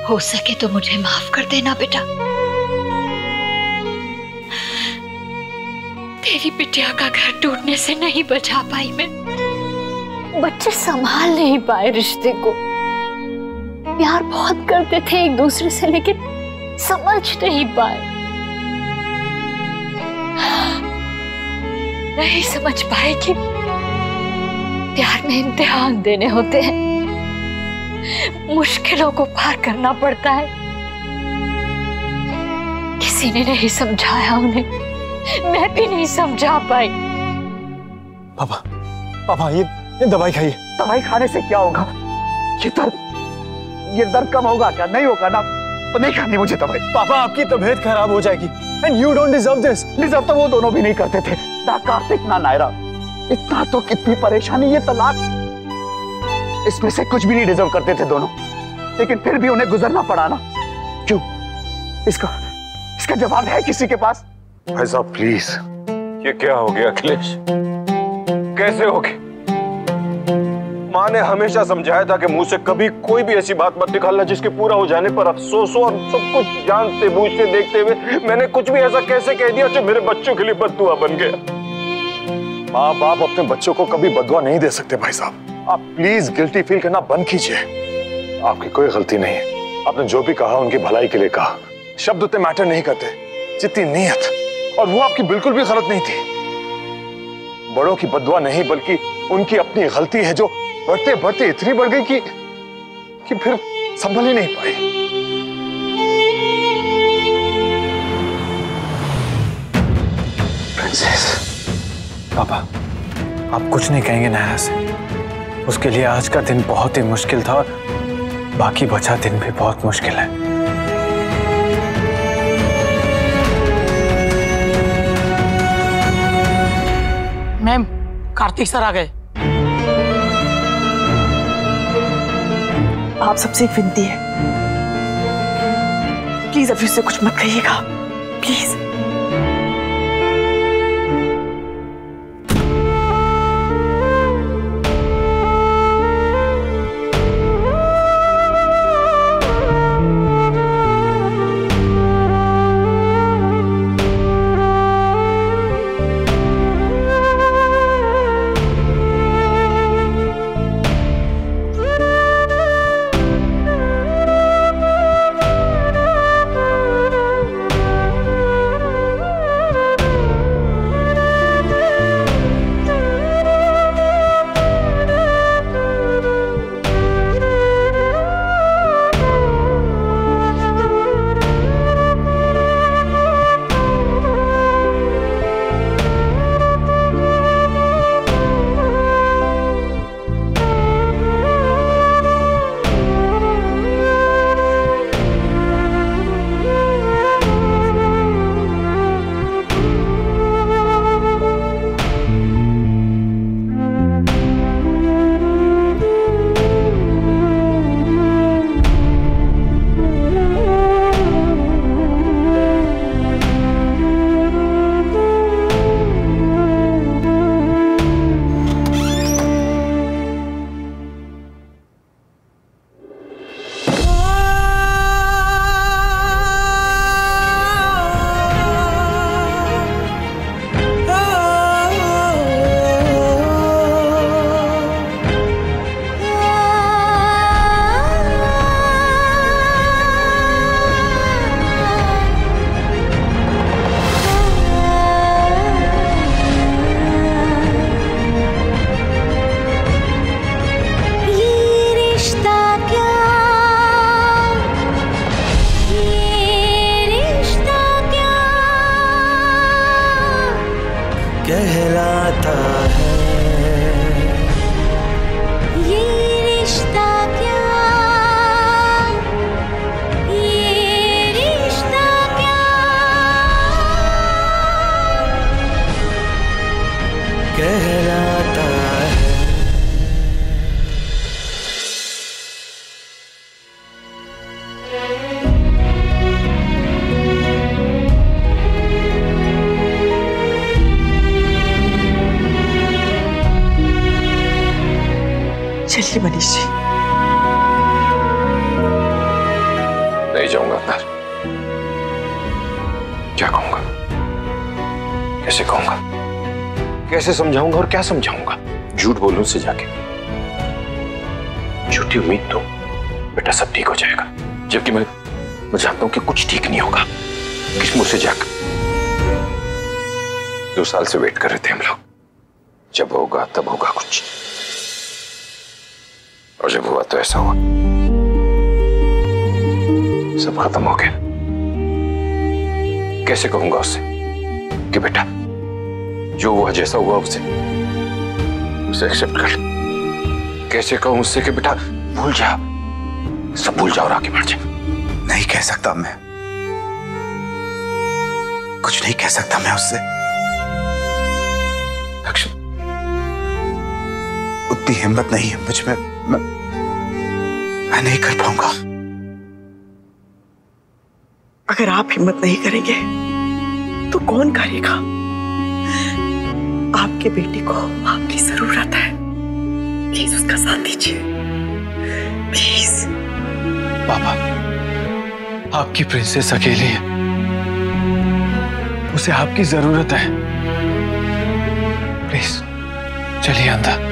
हो सके तो मुझे माफ कर देना बेटा। तेरी बिटिया का घर टूटने से नहीं बचा पाई मैं। बच्चे संभाल नहीं पाए रिश्ते को। प्यार बहुत करते थे एक दूसरे से, लेकिन समझ नहीं पाए। नहीं समझ पाए कि प्यार में इम्तिहान देने होते हैं, मुश्किलों को पार करना पड़ता है। किसी ने नहीं समझाया उन्हें, मैं भी नहीं समझा पाई। पापा, पापा ये दवाई खाइए। दवाई खाने से क्या होगा? ये दर्द कम होगा क्या? नहीं होगा ना, तो नहीं खानी मुझे दवाई। पापा आपकी तबीयत खराब हो जाएगी। And you don't deserve this. Deserve तो वो दोनों भी नहीं करते थे, ना कार्तिक ना नायरा। इतना तो कितनी परेशानी, ये तलाक, इसमें से कुछ भी नहीं डिजर्व करते थे दोनों, लेकिन फिर भी उन्हें गुजरना पड़ा ना। क्यों? इसका जवाब है किसी के पास? भाई साहब प्लीज, ये क्या हो गया अखिलेश? कैसे हो गया? माँ ने हमेशा समझाया था कि मुंह से कभी कोई भी ऐसी बात मत निकालना जिसके पूरा हो जाने पर अफसोस हो, और सब कुछ जानते बूझते देखते हुए मैंने कुछ भी ऐसा कैसे कह दिया जो मेरे बच्चों के लिए बद्दुआ बन गया। माँ बाप अपने बच्चों को कभी बद्दुआ नहीं दे सकते भाई साहब। आप प्लीज गिल्टी फील करना बंद कीजिए। आपकी कोई गलती नहीं है। आपने जो भी कहा उनकी भलाई के लिए कहा। शब्द उतने मैटर नहीं करते जितनी नीयत, और वो आपकी बिल्कुल भी गलत नहीं थी। बड़ों की बद्दुआ नहीं बल्कि उनकी अपनी गलती है जो बढ़ते बढ़ते इतनी बढ़ गई कि फिर संभल ही नहीं पाई। प्रिंसेस, पापा आप कुछ नहीं कहेंगे नायरा से। उसके लिए आज का दिन बहुत ही मुश्किल था, और बाकी बचा दिन भी बहुत मुश्किल है। मैम, कार्तिक सर आ गए। आप सबसे एक विनती है, प्लीज अभी उससे कुछ मत कहिएगा, प्लीज। कहलाता है ये रिश्ता, क्या ये रिश्ता क्या कहलाता है। चलिए मनीष जी, जाऊंगा अंदर। क्या कहूंगा, कैसे कहूंगा, कैसे समझाऊंगा और क्या समझाऊंगा? झूठ बोलूं उससे जाके, झूठी उम्मीद तो बेटा सब ठीक हो जाएगा, जबकि मैं जानता हूं कि कुछ ठीक नहीं होगा। किस मुंह से जाकर? 2 साल से वेट कर रहे थे हम लोग, जब होगा तब होगा कुछ, और जब हुआ तो ऐसा हुआ, सब खत्म हो गया। कैसे कहूंगा उससे कि बेटा जो हुआ जैसा हुआ उसे एक्सेप्ट कर। कैसे कहूं उससे कि बेटा भूल जा, सब भूल जाओ और आगे बढ़ जा। नहीं कह सकता मैं, कुछ नहीं कह सकता मैं उससे। लक्ष्य, उतनी हिम्मत नहीं है मुझ में, मैं नहीं कर पाऊंगा। अगर आप हिम्मत नहीं करेंगे तो कौन करेगा? आपके बेटे को आपकी जरूरत है, प्लीज उसका साथ दीजिए, प्लीज। पापा, आपकी प्रिंसेस अकेली है, उसे आपकी जरूरत है। प्लीज चलिए अंदर।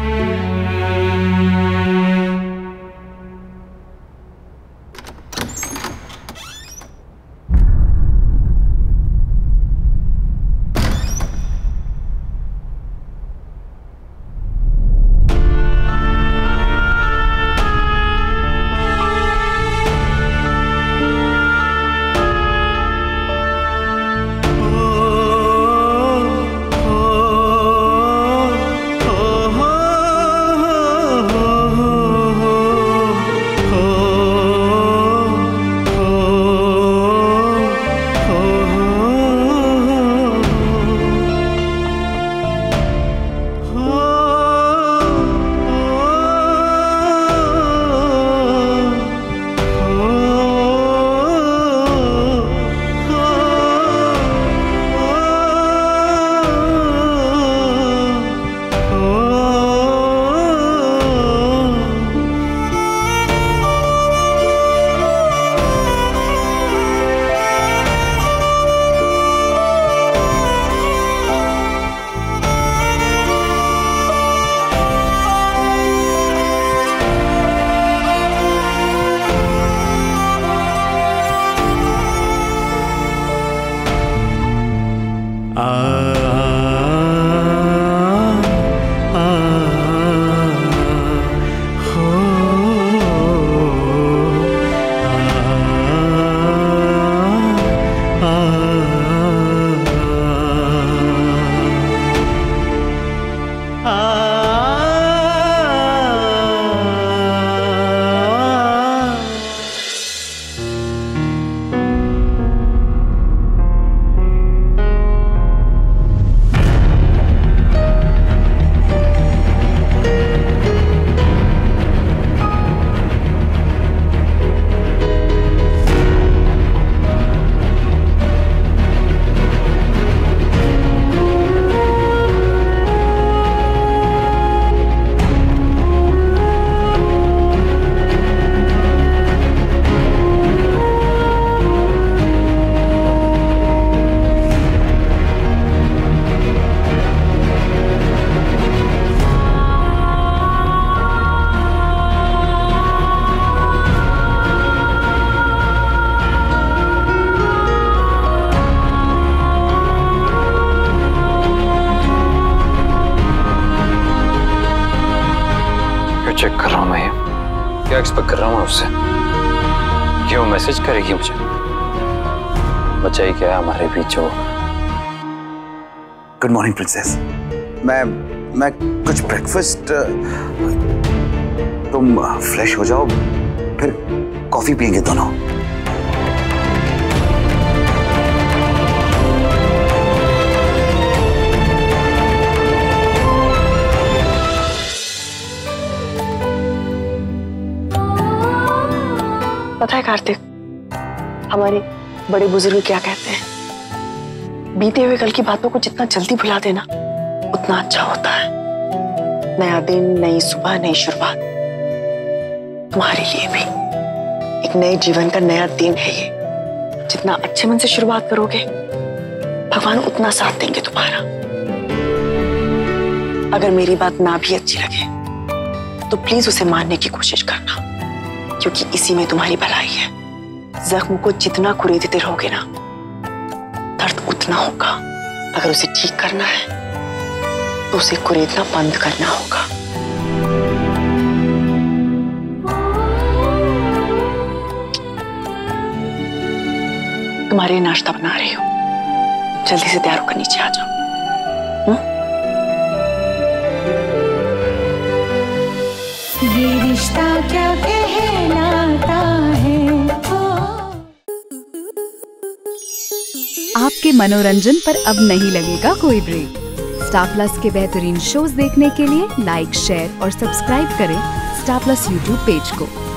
चेक कर रहा हूं मैं, क्या एक्सपेक्ट कर रहा हूं उससे कि वो मैसेज करेगी मुझे? बच्चा ही क्या है हमारे बीच हो। Good morning princess. मैं कुछ ब्रेकफास्ट, तुम फ्रेश हो जाओ, फिर कॉफी पियेंगे दोनों। पता है कार्तिक, हमारे बड़े बुजुर्ग क्या कहते हैं, बीते हुए कल की बातों को जितना जल्दी भुला देना उतना अच्छा होता है। नया दिन, नई सुबह, नई शुरुआत, तुम्हारे लिए भी एक नए जीवन का नया दिन है ये। जितना अच्छे मन से शुरुआत करोगे, भगवान उतना साथ देंगे तुम्हारा। अगर मेरी बात ना भी अच्छी लगे तो प्लीज उसे मानने की कोशिश करना, क्योंकि इसी में तुम्हारी भलाई है। जख्म को जितना कुरेदते रहोगे ना, दर्द उतना होगा। अगर उसे ठीक करना है तो उसे कुरेदना बंद करना होगा। तुम्हारे लिए नाश्ता बना रही हूँ, जल्दी से तैयार होकर नीचे आ जाओ। ये रिश्ता क्या कहलाता है। आपके मनोरंजन पर अब नहीं लगेगा कोई ब्रेक। स्टार प्लस के बेहतरीन शोज देखने के लिए लाइक, शेयर और सब्सक्राइब करें स्टार प्लस यूट्यूब पेज को।